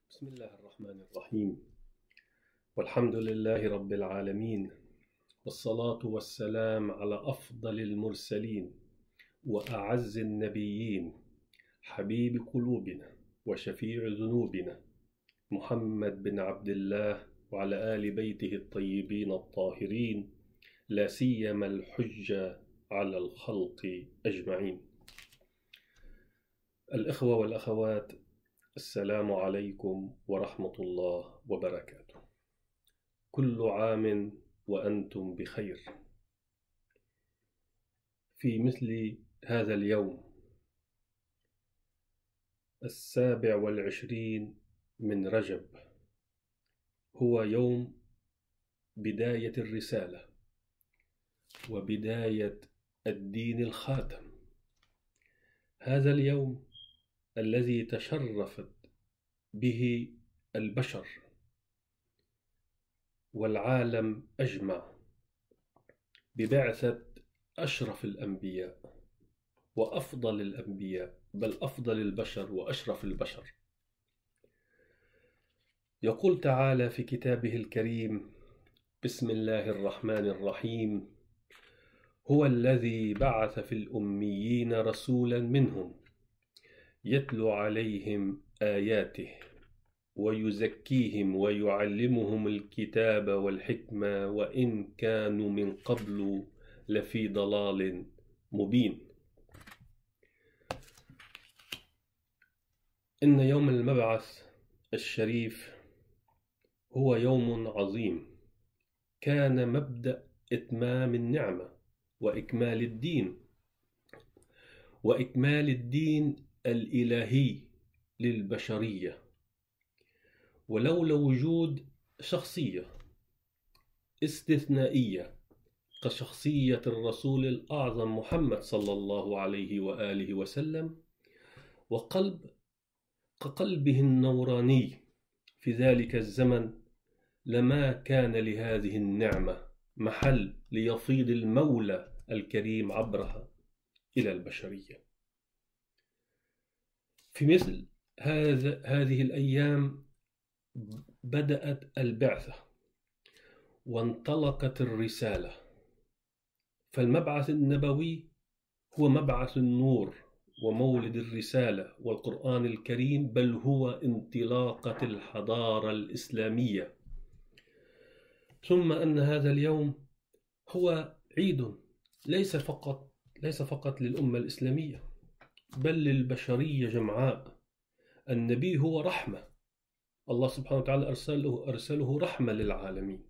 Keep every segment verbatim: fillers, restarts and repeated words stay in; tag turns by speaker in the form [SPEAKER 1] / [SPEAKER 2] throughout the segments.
[SPEAKER 1] بسم الله الرحمن الرحيم. والحمد لله رب العالمين، والصلاة والسلام على أفضل المرسلين وأعز النبيين، حبيب قلوبنا وشفيع ذنوبنا، محمد بن عبد الله وعلى آل بيته الطيبين الطاهرين، لا سيما الحجة على الخلق أجمعين. الإخوة والأخوات، السلام عليكم ورحمة الله وبركاته. كل عام وأنتم بخير. في مثل هذا اليوم السابع والعشرين من رجب، هو يوم بداية الرسالة وبداية الدين الخاتم. هذا اليوم الذي تشرفت به البشر والعالم أجمع ببعثة أشرف الأنبياء وأفضل الأنبياء، بل أفضل البشر وأشرف البشر. يقول تعالى في كتابه الكريم: بسم الله الرحمن الرحيم: هو الذي بعث في الأميين رسولا منهم يتلو عليهم آياته ويزكيهم ويعلمهم الكتاب والحكمة وإن كانوا من قبل لفي ضلال مبين. إن يوم المبعث الشريف هو يوم عظيم، كان مبدأ إتمام النعمة وإكمال الدين وإكمال الدين الإلهي للبشرية، ولولا وجود شخصية استثنائية كشخصية الرسول الأعظم محمد صلى الله عليه وآله وسلم، وقلب كقلبه النوراني في ذلك الزمن، لما كان لهذه النعمة محل ليفيض المولى الكريم عبرها إلى البشرية. في مثل هذا هذه الأيام بدأت البعثة وانطلقت الرسالة، فالمبعث النبوي هو مبعث النور ومولد الرسالة والقرآن الكريم، بل هو انطلاقة الحضارة الإسلامية. ثم أن هذا اليوم هو عيد ليس فقط ليس فقط للأمة الإسلامية، بل للبشرية جمعاء. النبي هو رحمة، الله سبحانه وتعالى أرسله, أرسله رحمة للعالمين،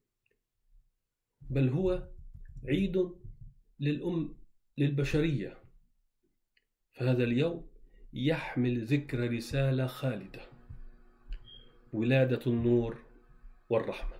[SPEAKER 1] بل هو عيد للأم للبشرية. فهذا اليوم يحمل ذكر رسالة خالدة، ولادة النور والرحمة.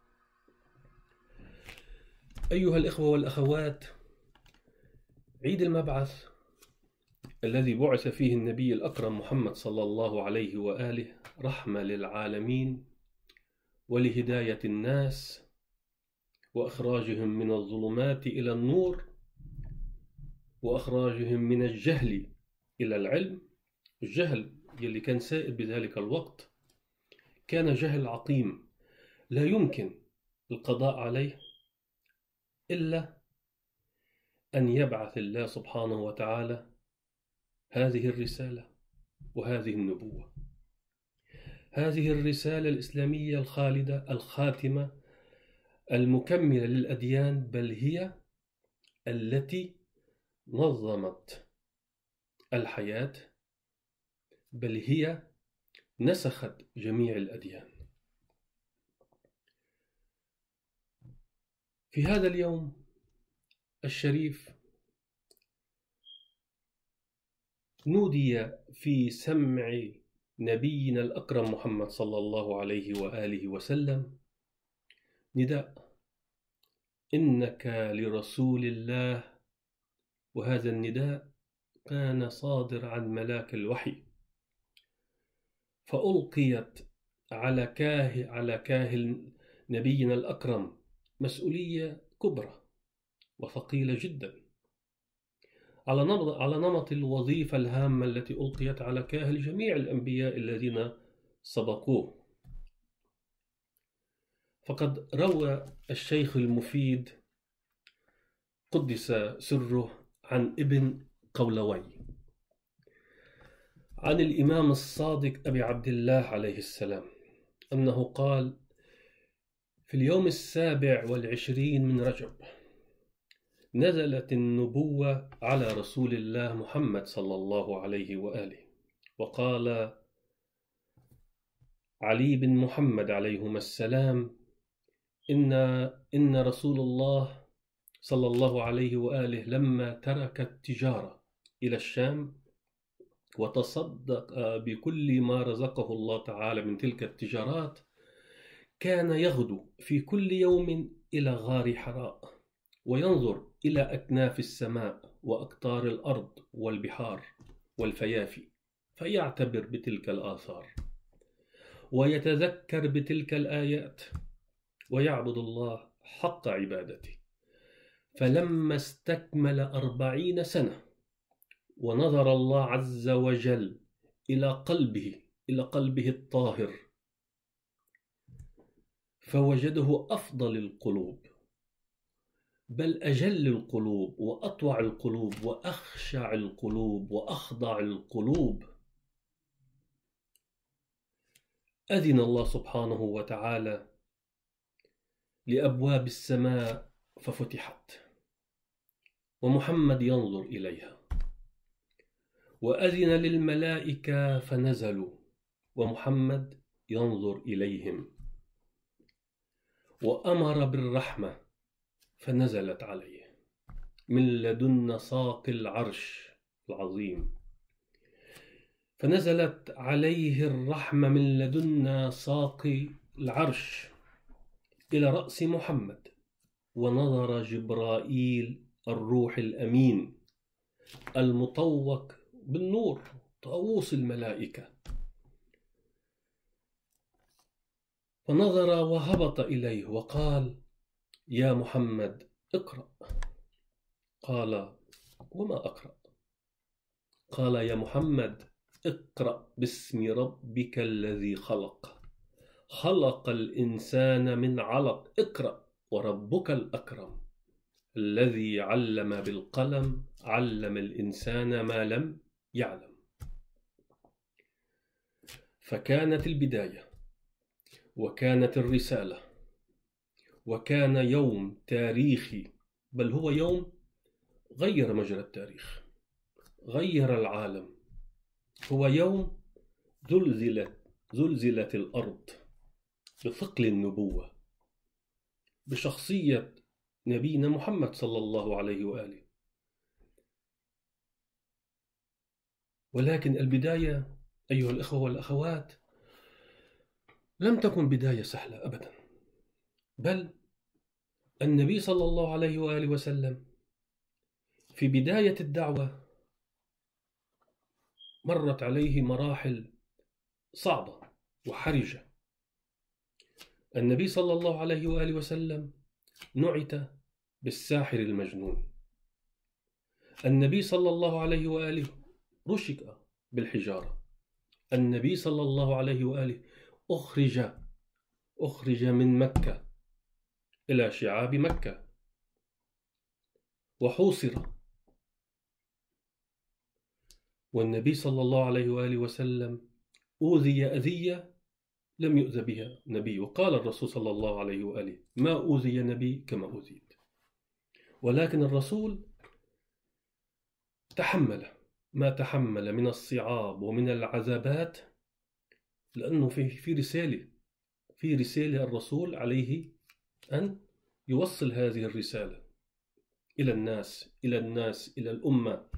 [SPEAKER 1] أيها الإخوة والأخوات، عيد المبعث الذي بعث فيه النبي الأكرم محمد صلى الله عليه وآله رحمة للعالمين ولهداية الناس وإخراجهم من الظلمات إلى النور وإخراجهم من الجهل إلى العلم. الجهل اللي كان سائد بذلك الوقت كان جهل عقيم لا يمكن القضاء عليه إلا أن يبعث الله سبحانه وتعالى هذه الرسالة وهذه النبوة، هذه الرسالة الإسلامية الخالدة الخاتمة المكملة للأديان، بل هي التي نظمت الحياة، بل هي نسخت جميع الأديان. في هذا اليوم الشريف نودي في سمع نبينا الأكرم محمد صلى الله عليه وآله وسلم نداء: إنك لرسول الله. وهذا النداء كان صادر عن ملاك الوحي، فألقيت على كاهل على كاهل نبينا الأكرم مسؤولية كبرى وثقيلة جدا، على نمط على نمط الوظيفة الهامة التي ألقيت على كاهل جميع الأنبياء الذين سبقوه. فقد روى الشيخ المفيد قدس سره عن ابن قولوي عن الإمام الصادق أبي عبد الله عليه السلام أنه قال: في اليوم السابع والعشرين من رجب نزلت النبوة على رسول الله محمد صلى الله عليه وآله. وقال علي بن محمد عليهما السلام: إن إن رسول الله صلى الله عليه وآله لما ترك التجارة إلى الشام وتصدق بكل ما رزقه الله تعالى من تلك التجارات، كان يغدو في كل يوم إلى غار حراء وينظر إلى أكناف السماء وأقطار الأرض والبحار والفيافي، فيعتبر بتلك الآثار ويتذكر بتلك الآيات ويعبد الله حق عبادته. فلما استكمل أربعين سنة ونظر الله عز وجل إلى قلبه إلى قلبه الطاهر، فوجده أفضل القلوب، بل أجل القلوب وأطوع القلوب وأخشع القلوب وأخضع القلوب. أذن الله سبحانه وتعالى لأبواب السماء ففتحت ومحمد ينظر إليها، وأذن للملائكة فنزلوا ومحمد ينظر إليهم، وأمر بالرحمة فنزلت عليه من لدن ساق العرش العظيم، فنزلت عليه الرحمة من لدن ساق العرش إلى رأس محمد، ونظر جبرائيل الروح الأمين المطوق بالنور طاووس الملائكة، فنظر وهبط إليه وقال: يا محمد اقرأ. قال: وما أقرأ؟ قال: يا محمد اقرأ باسم ربك الذي خلق، خلق الإنسان من علق، اقرأ وربك الأكرم الذي علم بالقلم، علم الإنسان ما لم يعلم. فكانت البداية وكانت الرسالة، وكان يوم تاريخي، بل هو يوم غير مجرى التاريخ، غير العالم. هو يوم زلزلت زلزلت الأرض بثقل النبوة بشخصية نبينا محمد صلى الله عليه وآله. ولكن البداية أيها الأخوة والأخوات لم تكن بداية سهلة أبدا، بل النبي صلى الله عليه وآله وسلم في بداية الدعوة مرت عليه مراحل صعبة وحرجة. النبي صلى الله عليه وآله وسلم نعت بالساحر المجنون، النبي صلى الله عليه وآله رشق بالحجارة، النبي صلى الله عليه وآله أخرج أخرج من مكة إلى شعاب مكة وحوصر، والنبي صلى الله عليه وآله وسلم أوذي أذية لم يؤذ بها نبي، وقال الرسول صلى الله عليه وآله: ما أوذي نبي كما أوذيت. ولكن الرسول تحمل ما تحمل من الصعاب ومن العذابات، لأنه في في رسالة في رسالة الرسول عليه أن يوصل هذه الرسالة إلى الناس إلى الناس إلى الأمة،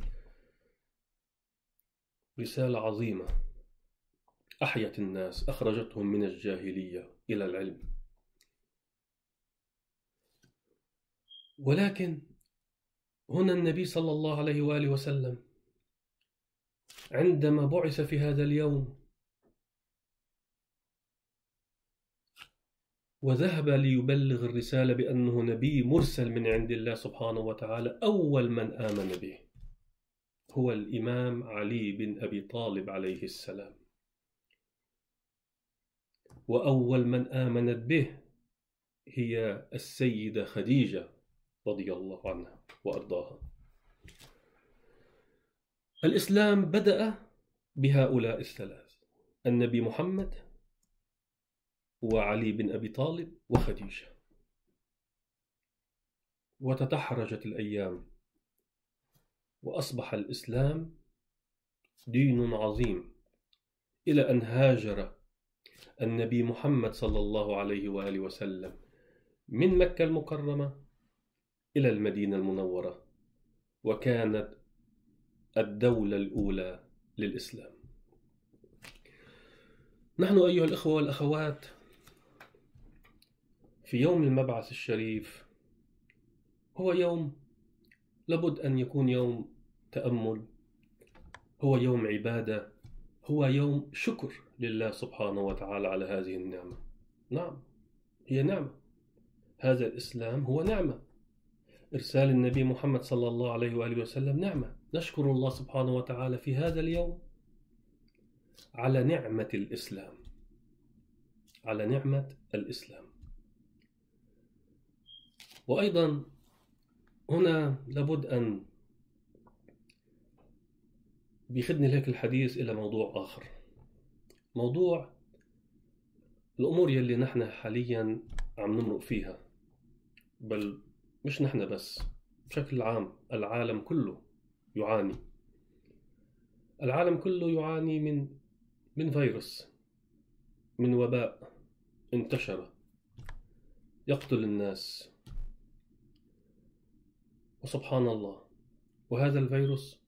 [SPEAKER 1] رسالة عظيمة أحيت الناس، أخرجتهم من الجاهلية إلى العلم. ولكن هنا النبي صلى الله عليه وآله وسلم عندما بعث في هذا اليوم وذهب ليبلغ الرسالة بأنه نبي مرسل من عند الله سبحانه وتعالى، أول من آمن به هو الإمام علي بن أبي طالب عليه السلام. وأول من آمنت به هي السيدة خديجة رضي الله عنها وأرضاها. الإسلام بدأ بهؤلاء الثلاث: النبي محمد وعلي بن أبي طالب وخديجة. وتدحرجت الأيام وأصبح الإسلام دين عظيم، إلى أن هاجر النبي محمد صلى الله عليه وآله وسلم من مكة المكرمة إلى المدينة المنورة، وكانت الدولة الأولى للإسلام. نحن أيها الإخوة والأخوات في يوم المبعث الشريف، هو يوم لابد أن يكون يوم تأمل، هو يوم عبادة، هو يوم شكر لله سبحانه وتعالى على هذه النعمة. نعم، هي نعمة، هذا الإسلام هو نعمة، إرسال النبي محمد صلى الله عليه وآله وسلم نعمة. نشكر الله سبحانه وتعالى في هذا اليوم على نعمة الإسلام، على نعمة الإسلام. وأيضا هنا لابد أن بيخدني لك الحديث إلى موضوع آخر، موضوع الأمور يلي نحن حاليا عم نمرق فيها، بل مش نحن بس، بشكل عام العالم كله يعاني. العالم كله يعاني من من فيروس، من وباء انتشر يقتل الناس. وسبحان الله، وهذا الفيروس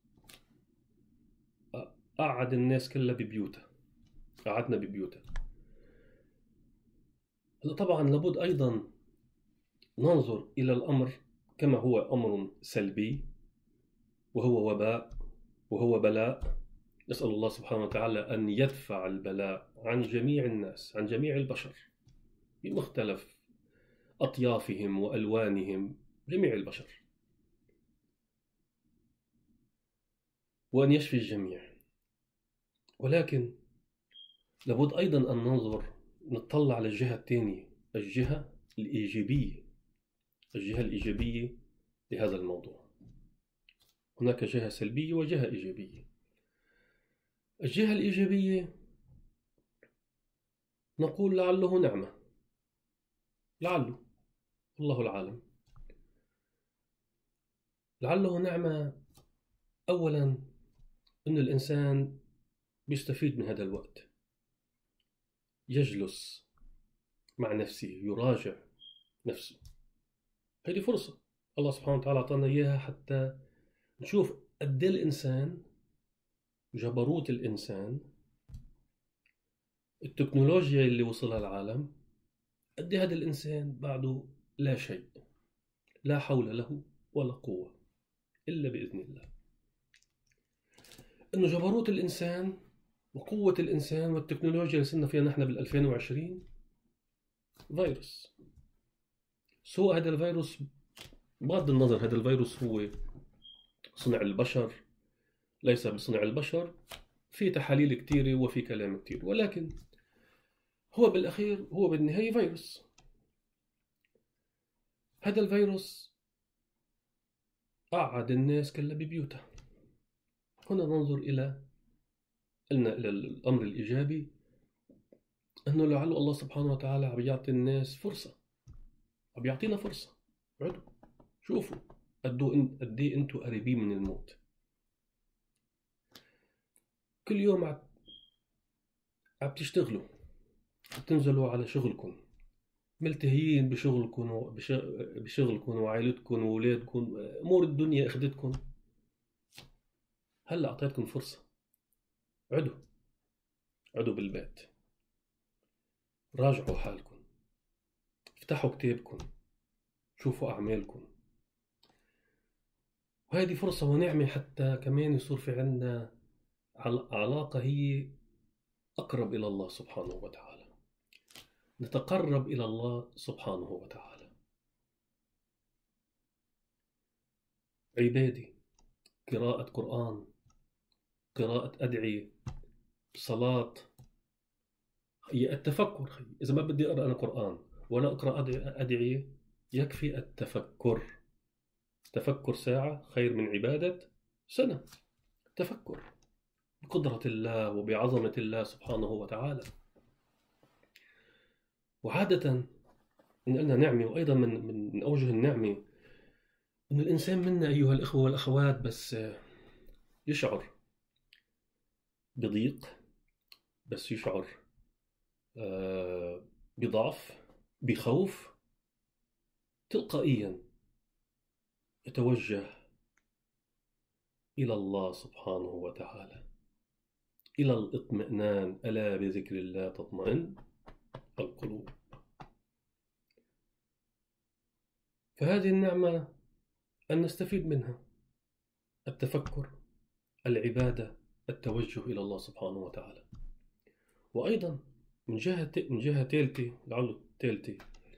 [SPEAKER 1] قعد الناس كلها ببيوتها، قعدنا ببيوتها. طبعا لابد أيضا ننظر إلى الأمر كما هو أمر سلبي، وهو وباء وهو بلاء. نسأل الله سبحانه وتعالى أن يدفع البلاء عن جميع الناس، عن جميع البشر بمختلف أطيافهم وألوانهم، جميع البشر، وأن يشفي الجميع. ولكن لابد أيضا أن ننظر، نطلع على الجهة الثانية، الجهة الإيجابية، الجهة الإيجابية لهذا الموضوع. هناك جهة سلبية وجهة إيجابية. الجهة الإيجابية نقول لعله نعمة، لعله، الله العالم، لعله نعمة. أولا أن الإنسان بيستفيد من هذا الوقت، يجلس مع نفسه، يراجع نفسه. هذه فرصة الله سبحانه وتعالى أعطانا إياها حتى نشوف قد الإنسان، جبروت الإنسان، التكنولوجيا اللي وصلها العالم، قد هذا الإنسان بعده لا شيء، لا حول له ولا قوة إلا بإذن الله. إنه جبروت الإنسان وقوة الإنسان والتكنولوجيا اللي صرنا فيها نحن بالألفين وعشرين فيروس. سوء هذا الفيروس، بغض النظر هذا الفيروس هو صنع البشر ليس بصنع البشر، في تحاليل كتيرة وفي كلام كتير، ولكن هو بالأخير هو بالنهاية فيروس. هذا الفيروس قعد الناس كلها ببيوتها. هنا ننظر إلى قلنا إلى الأمر الإيجابي، أنه لعل الله سبحانه وتعالى عم يعطي الناس فرصة، عم يعطينا فرصة. عدوا شوفوا قد إيه أنتم قريبين من الموت. كل يوم عم عم تشتغلوا، بتنزلوا على شغلكم، ملتهيين بشغلكم وبشغلكم وعائلتكم وأولادكم، أمور الدنيا أخذتكم. هلا أعطيتكم فرصة، عدوا عدوا بالبيت، راجعوا حالكم، افتحوا كتابكم، شوفوا أعمالكم. وهذه فرصة ونعمة حتى كمان يصير في عندنا علاقة هي أقرب إلى الله سبحانه وتعالى، نتقرب إلى الله سبحانه وتعالى. عبادة، قراءة قرآن، قراءة أدعية، صلاة، هي التفكر خي. إذا ما بدي أقرأ أنا قرآن ولا أقرأ أدعية، يكفي التفكر. تفكر ساعة خير من عبادة سنة. تفكر بقدرة الله وبعظمة الله سبحانه وتعالى. وعادة إن نعمة، وأيضا من من أوجه النعمة إن الإنسان منا أيها الإخوة والأخوات بس يشعر بضيق، بس يشعر بضعف، بخوف، تلقائيا يتوجه إلى الله سبحانه وتعالى، إلى الاطمئنان. ألا بذكر الله تطمئن القلوب. فهذه النعمة أن نستفيد منها: التفكر، العبادة، التوجه إلى الله سبحانه وتعالى. وأيضا من جهة من جهة ثالثة، لعله ثالثة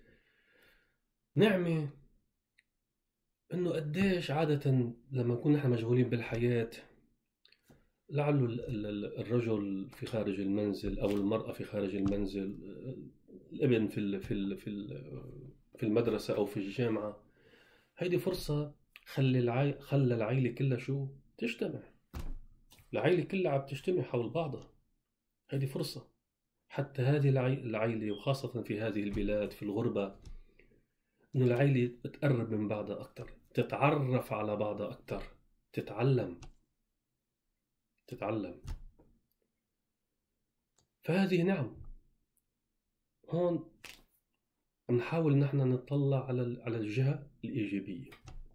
[SPEAKER 1] نعمة، إنه قديش عادة لما نكون نحن مشغولين بالحياة، لعله الرجل في خارج المنزل أو المرأة في خارج المنزل، الابن في في في المدرسة أو في الجامعة، هيدي فرصة خلي العائلة خلى العائلة كلها شو تجتمع. العائلة كلها عم تجتمع حول بعضها. هيدي فرصة حتى هذه العائلة، وخاصة في هذه البلاد في الغربة، إنه العائلة تقرب من بعضها أكتر، تتعرف على بعضها أكتر، تتعلم تتعلم فهذه نعم. هون نحاول نحن نطلع على على الجهة الإيجابية.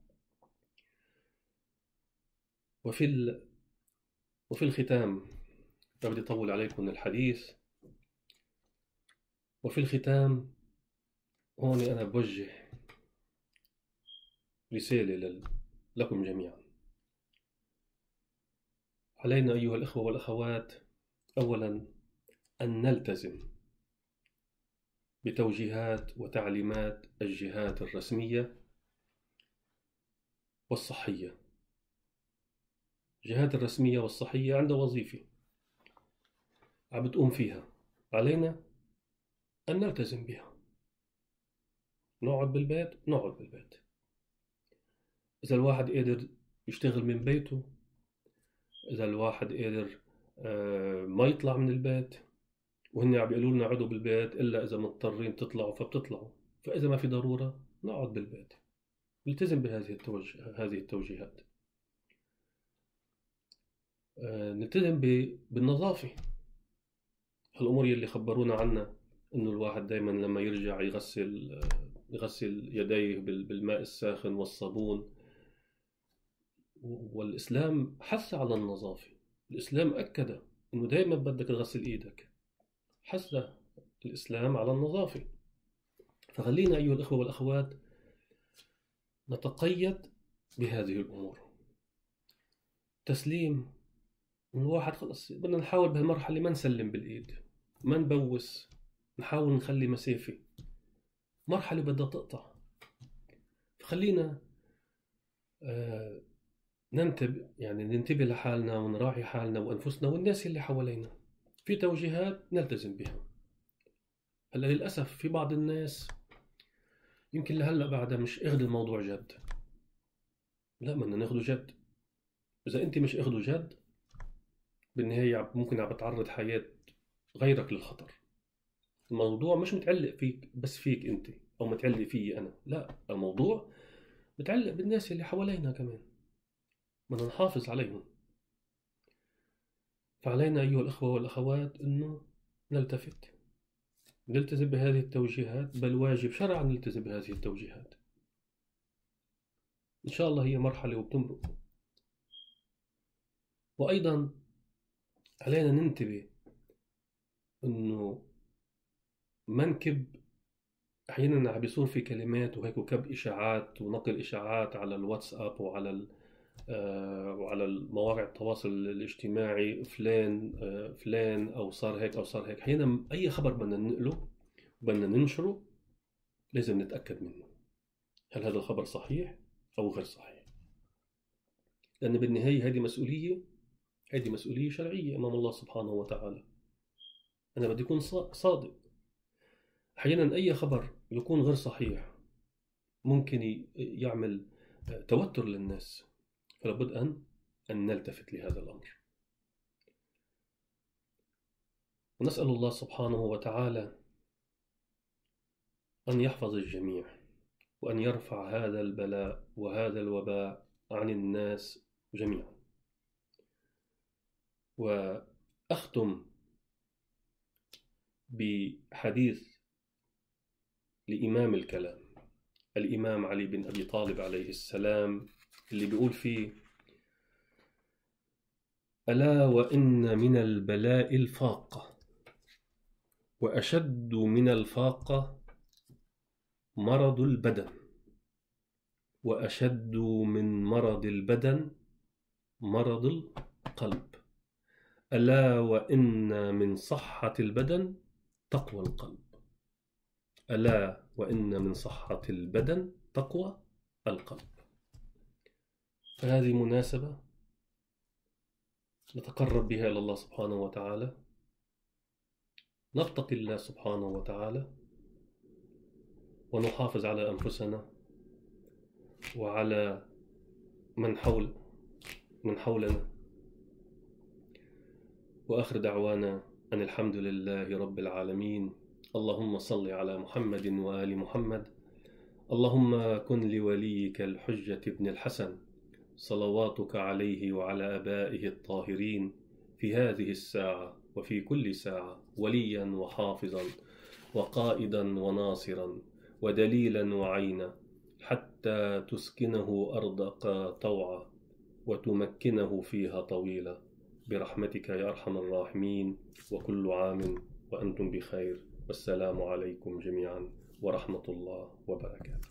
[SPEAKER 1] وفي ال... وفي الختام، لا بدي أطول عليكم الحديث، وفي الختام هون أنا بوجه رسالة لل... لكم جميعا. علينا أيها الإخوة والأخوات أولا أن نلتزم بتوجيهات وتعليمات الجهات الرسمية والصحية. الجهات الرسمية والصحية عندها وظيفة عم بتقوم فيها، علينا أن نلتزم بها. نقعد بالبيت نقعد بالبيت. إذا الواحد قادر يشتغل من بيته، إذا الواحد قادر ما يطلع من البيت، وهن عم بيقولوا لنا قعدوا بالبيت إلا إذا مضطرين تطلعوا فبتطلعوا، فإذا ما في ضرورة نقعد بالبيت. نلتزم بهذه التوجه... هذه التوجيهات. نلتزم ب... بالنظافة. الأمور اللي خبرونا عنها إنه الواحد دايما لما يرجع يغسل يغسل يديه بالماء الساخن والصابون. والإسلام حث على النظافة. الإسلام أكد إنه دايما بدك تغسل إيدك. حث الإسلام على النظافة. فخلينا أيها الأخوة والأخوات نتقيد بهذه الأمور. تسليم من الواحد خلص، بدنا نحاول بهالمرحلة ما نسلم بالإيد، ما نبوس، نحاول نخلي مسافة. مرحلة بدها تقطع. فخلينا آه ننتبه، يعني ننتبه لحالنا ونراعي حالنا وأنفسنا والناس اللي حوالينا. في توجيهات نلتزم بها. هلا للأسف في بعض الناس يمكن لهلا بعدها مش اخذ الموضوع جد. لا، بدنا ناخده جد. إذا أنت مش اخده جد، بالنهاية ممكن عم بتعرض حياة غيرك للخطر. الموضوع مش متعلق فيك بس فيك أنت، أو متعلق فيي أنا. لا، الموضوع متعلق بالناس اللي حوالينا كمان. بدنا نحافظ عليهم. فعلينا أيها الأخوة والأخوات أنه نلتفت، نلتزم بهذه التوجيهات، بل واجب شرعا نلتزم بهذه التوجيهات. إن شاء الله هي مرحلة وبتمرق. وأيضا علينا ننتبه أنه ما نكب. أحيانا عم بيصير في كلمات وهيك وكب إشاعات ونقل إشاعات على الواتساب وعلى آه وعلى المواقع التواصل الاجتماعي، فلان آه فلان أو صار هيك أو صار هيك. أحيانا أي خبر بدنا ننقله بدنا ننشره لازم نتأكد منه، هل هذا الخبر صحيح أو غير صحيح. لأن بالنهاية هذه مسؤولية هذه مسؤولية شرعية أمام الله سبحانه وتعالى. أنا بدي أكون صادق. أحيانا أي خبر يكون غير صحيح ممكن يعمل توتر للناس، فلابد أن أن نلتفت لهذا الأمر. ونسأل الله سبحانه وتعالى أن يحفظ الجميع، وأن يرفع هذا البلاء وهذا الوباء عن الناس جميعا. وأختم بحديث لإمام الكلام، الإمام علي بن أبي طالب عليه السلام، اللي بيقول فيه: ألا وإن من البلاء الفاقة، وأشد من الفاقة مرض البدن، وأشد من مرض البدن مرض القلب. ألا وإن من صحة البدن تقوى القلب. ألا وإن من صحة البدن تقوى القلب. فهذه مناسبة نتقرب بها إلى الله سبحانه وتعالى، نتقي الله سبحانه وتعالى، ونحافظ على أنفسنا وعلى من حول من حولنا. وآخر دعوانا أن الحمد لله رب العالمين. اللهم صل على محمد وآل محمد. اللهم كن لوليك الحجة ابن الحسن صلواتك عليه وعلى آبائه الطاهرين في هذه الساعة وفي كل ساعة وليا وحافظا وقائدا وناصرا ودليلا وعينا، حتى تسكنه أرضك طوعا وتمكنه فيها طويلا، برحمتك يا أرحم الراحمين. وكل عام وأنتم بخير، والسلام عليكم جميعا ورحمة الله وبركاته.